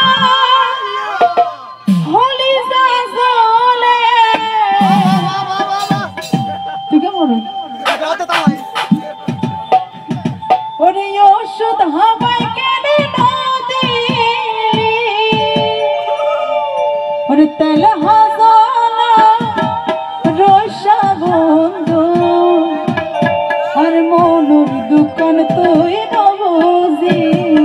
হলি জাজলে তুই কেমন ওরে ওষুধ হাবাই কেনে নদী ওরে তেল হাজালা রসা বন্ধু আর মনুর দোকান তুই নবজি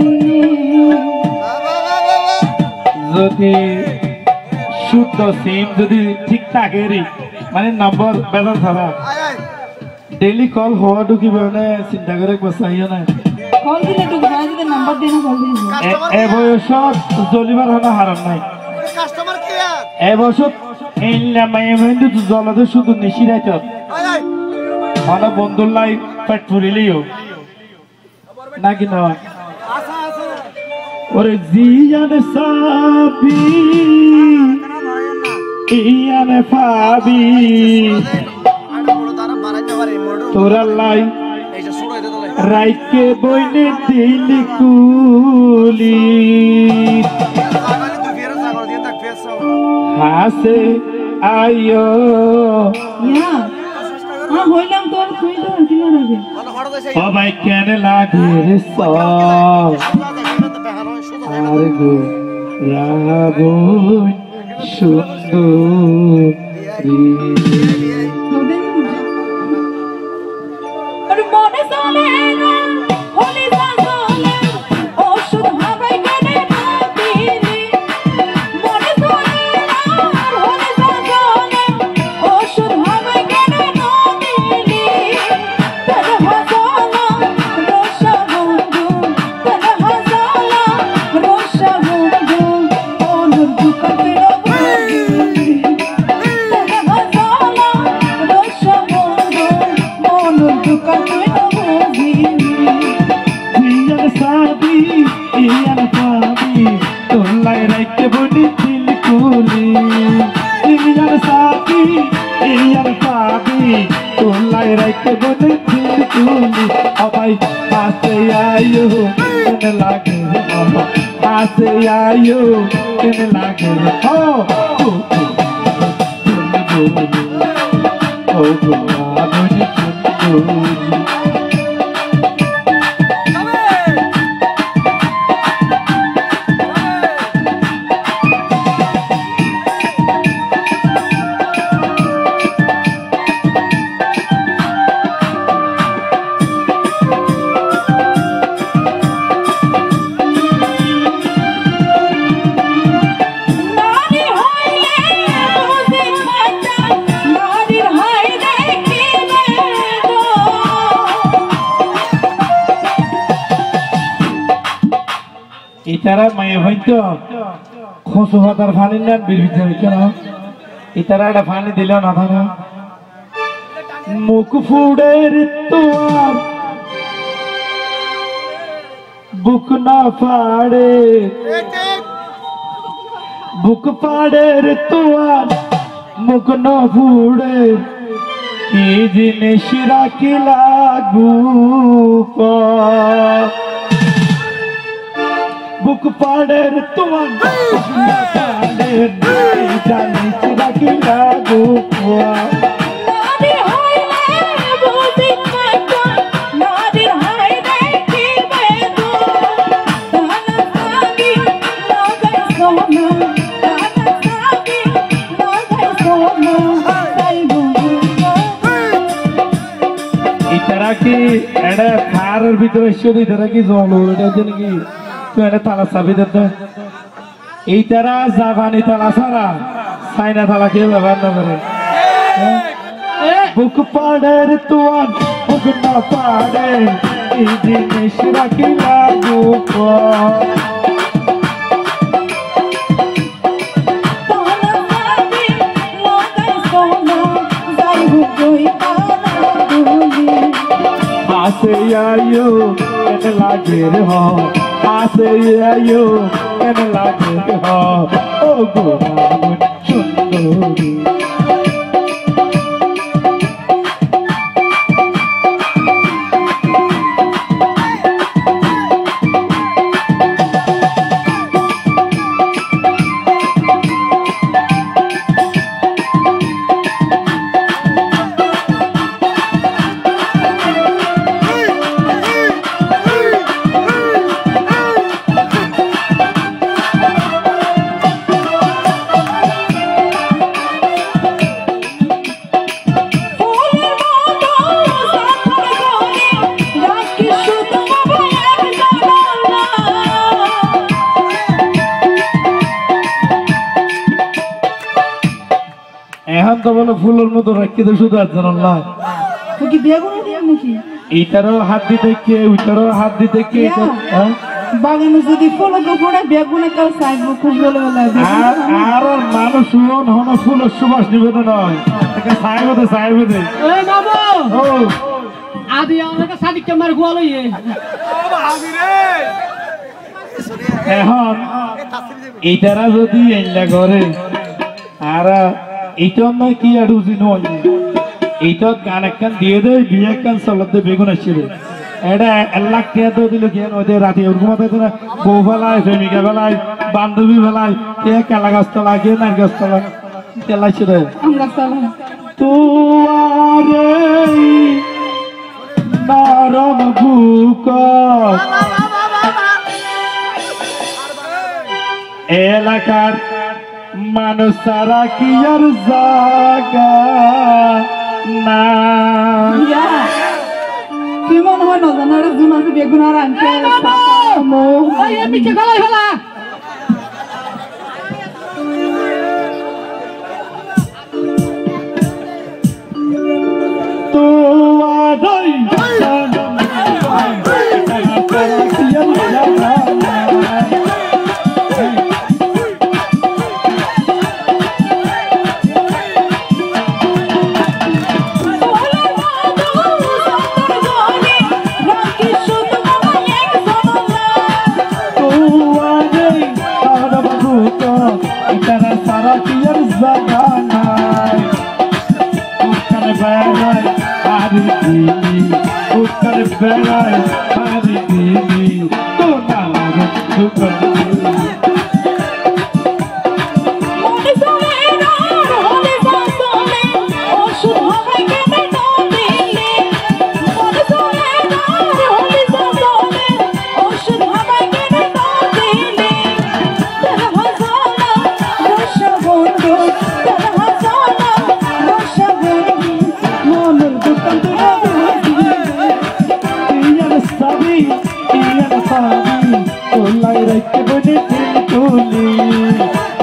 যদি শুদ্ধ সিম যদি ঠিক থাকে মানে নম্বর বেতন ছাড়া ডেইলি কল হওয়া ঢুকিব মানে চিন্তা করে বসাইও না কল দিলে তো গায় দিলে নাম্বার দেনা কল দিলে এ বয়সত জ্বলিবার হলো হারাম নাই কাস্টমার কেয়ার এ বয়সত এই লামাই মেন্দু জলতে শুধু নিশিরাইত মানে বন্ধুর লাই পেট ফুরিলিও নাকি না ওরে জিয়ানে সাবি ইয়ানে ফাবি তোরা লাই রাইকে বইনে দিলি কুলি হাসে আয়ো ইয়া হইলাম তোর তুই তো কি লাগে সবাই কেন লাগে রে সব আর গো রাবণ সুন্দরী আরে মনে চলে না হলি জাজলে ওষুধ হাবাই কেনে নদী মনে চলে না হলি জাজলে ওষুধ হাবাই কেনে নদী তেল হাজালা রসা বন্ধু তেল হাজালা রসা বন্ধু অনুর দোকান তুই নবজি তেল হাজালা রসা বন্ধু অনুর দোকান তুই নবজি ইয়ানে সাবি ইয়ানে ফাবি তোলাই রাইকে বইনে দিলি কুলি ইয়ানে সাবি ইয়ানে ফাবি তোলাই রাইকে বইনে দিলি কুলি সবাই হাসে আয়ো কেন লাগে হাসে আয়ো কেন লাগে ও ও বনি সুন্দরী নারী হইলে বুঝি খাতা নারীর হাই দেখিবে গো ইতারা মায়ে হয়তো খসু হাতার ফানি না বিরবিতে কেন ইতারা একটা ফানি দিল না থানা মুখ ফুড়ের তোর বুক না ফাড়ে বুক ফাড়ের তোর মুখ না ফুড়ে কি জিনিস রাখি লাগু বুক পাড়ের তোমার পাড়ের জানিস রাখি লাগু নারী হইলে বুঝি খাতা নারীর হাই দেখিবে গো দানা সাবি লাগাই সোনা দানা সাবি লাগাই সোনা তাই বুঝো ইতারা কি এটা খারের ভিতরে এসে ইতারা কি জল এটা যেন কি তুই এটা তালা চাবি দে এই তারা জাপানি তালা ছাড়া চাইনা তালা কেউ ব্যবহার না করে বুক পাড়ের তোয়ান বুক না পাড়ে এই জিনিস রাখি লাগু দানা সাবি লাগাই সোনা যাই হুই পানা দুলি হাসে আয়ো কেন লাগে রে হ হাসে আয়ো কেন লাগে রে হ ও গো সুন্দরী তো বলে ফুলের মতো রাখি তো শুধু একজন আল্লাহ তো কি বেগুন দিয়ে নাকি এইটারও হাত দিতে কে ওইটারও হাত দিতে কে বাগানে যদি ফুল পড়ে বেগুনে কাল সাইব খুব বলে বলে আর মানুষ হন ফুলের সুবাস নিবেদন নয় সাহেব দে এই বাবু ও আদি আমাকে সাদিক কে মার গোয়াল ইয়ে এখন এইটারা যদি এনলা করে আর এইটা নয় কি আর উজি নয় এইটা গান একখান দিয়ে দেয় বিয়ে একখান চলতে বেগুন আসছে এটা 1 লাখ টাকা তো দিল কেন ওদের রাতে ওরকম বউ ফেলায় প্রেমিকা ফেলায় বান্ধবী ফেলায় কে কেলা গাছ তলা কে নার গাছ তলা কেলাইছে রে তোয়ারে নরম বুক এলাকার মানুষ সারা কি আর জাগা না তুই মনে হয় না জানার জুনাতে বেগুন আর আনতে ওই এমনি গলায় ফেলা বেড়ায় হারি দিলি তো না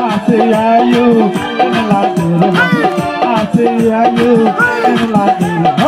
I